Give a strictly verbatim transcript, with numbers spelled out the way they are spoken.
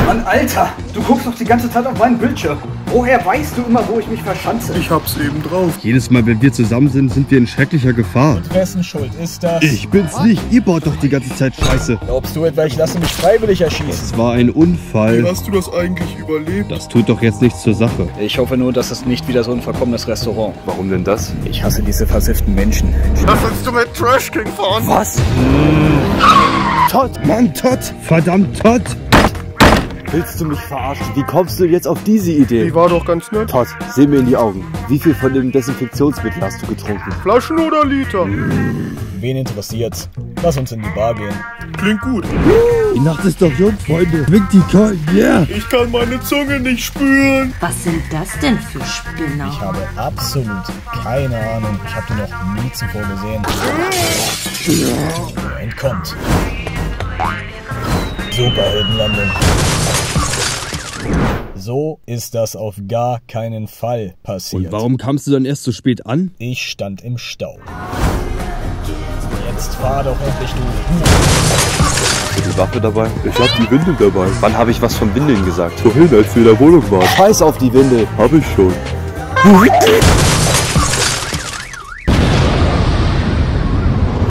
Mann, Alter, du guckst doch die ganze Zeit auf meinen Bildschirm. Woher weißt du immer, wo ich mich verschanze? Ich hab's eben drauf. Jedes Mal, wenn wir zusammen sind, sind wir in schrecklicher Gefahr. Und wessen Schuld ist das? Ich bin's nicht. Ihr baut doch die ganze Zeit Scheiße. Glaubst du etwa, ich lasse mich freiwillig erschießen? Es war ein Unfall. Wie hast du das eigentlich überlebt? Das tut doch jetzt nichts zur Sache. Ich hoffe nur, dass es nicht wieder so ein verkommenes Restaurant. Warum denn das? Ich hasse diese versifften Menschen. Lass uns zum Trash King fahren. Was? Todd! Mann, Todd! Verdammt, Todd! Willst du mich verarschen? Wie kommst du jetzt auf diese Idee? Die war doch ganz nett. Todd, seh mir in die Augen. Wie viel von dem Desinfektionsmittel hast du getrunken? Flaschen oder Liter? Wen interessiert's? Lass uns in die Bar gehen. Klingt gut. Die Nacht ist doch jung, Freunde. Winkt die Köln, yeah! Ich kann meine Zunge nicht spüren. Was sind das denn für Spinner? Ich habe absolut keine Ahnung. Ich habe die noch nie zuvor gesehen. Er entkommt. Superheldenlandung. So ist das auf gar keinen Fall passiert. Und warum kamst du dann erst so spät an? Ich stand im Stau. Jetzt fahr doch endlich, du. Hast du die Waffe dabei? Ich hab die Windel dabei. Wann habe ich was von Windeln gesagt? Vorhin, als wir in der Wohnung waren. Scheiß auf die Windel. Hab ich schon.